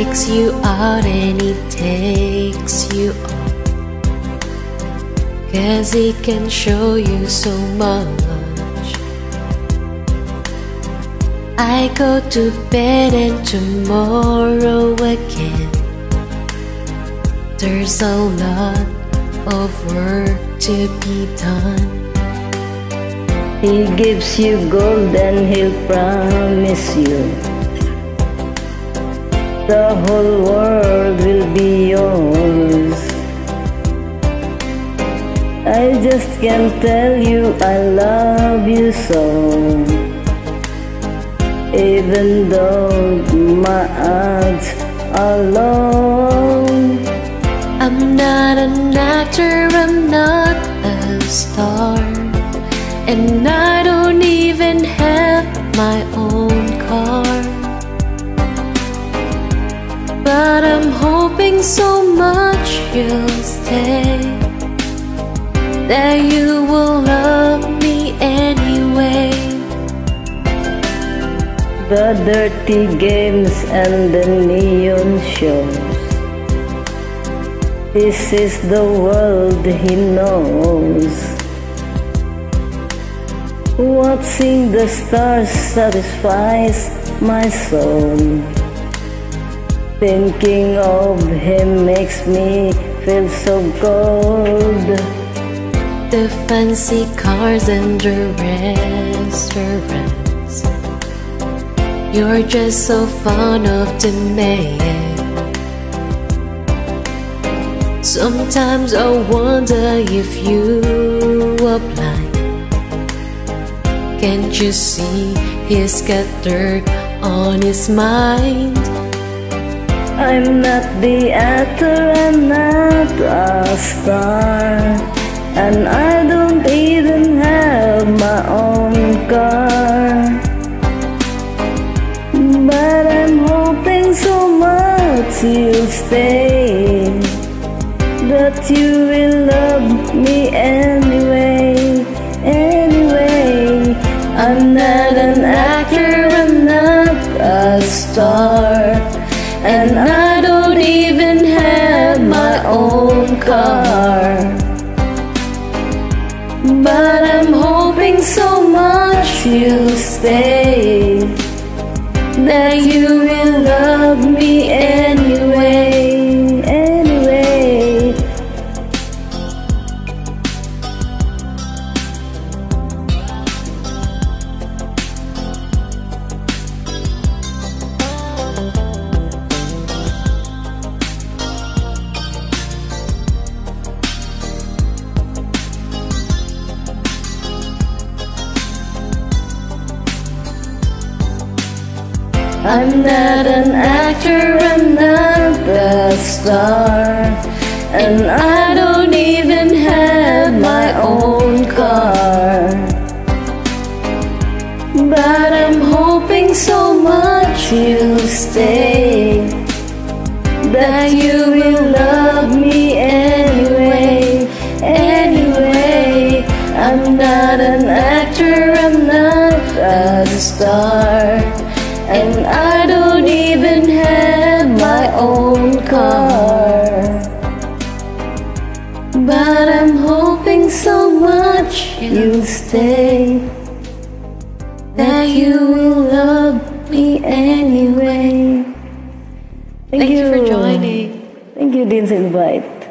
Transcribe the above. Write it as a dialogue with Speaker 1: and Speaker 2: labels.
Speaker 1: takes you out and he takes you on, 'cause he can show you so much. I go to bed and tomorrow again. There's a lot of work to be done.
Speaker 2: He gives you gold and he'll promise you the whole world will be yours. I just can't tell you I love you so, even though my odds are low.
Speaker 1: I'm not an actor, I'm not a star, and I don't even have my own car. But I'm hoping so much you'll stay, that you will love me anyway.
Speaker 2: The dirty games and the neon shows, this is the world he knows. Watching the stars satisfies my soul. Thinking of him makes me feel so cold.
Speaker 1: The fancy cars and the restaurants, you're just so fond of the man. Sometimes I wonder if you are blind. Can't you see he's got dirt on his mind?
Speaker 2: I'm not the actor, I'm not a star, and I don't even have my own car. But I'm hoping so much you'll stay, that you will love me anyway, anyway. I'm not an actor, I'm not a star, and I don't even have my own car. But I'm hoping so much you'll stay, that you will love me anyway, anyway. I'm not an actor, I'm not a star, and I don't even have my own car. But I'm hoping so much you'll stay, that you will love me anyway, anyway. I'm not an actor, I'm not a star, and I don't even have my own car. But I'm hoping so much you'll stay, that you will love me anyway.
Speaker 1: Thank you for joining.
Speaker 2: Thank you, Dean's invite.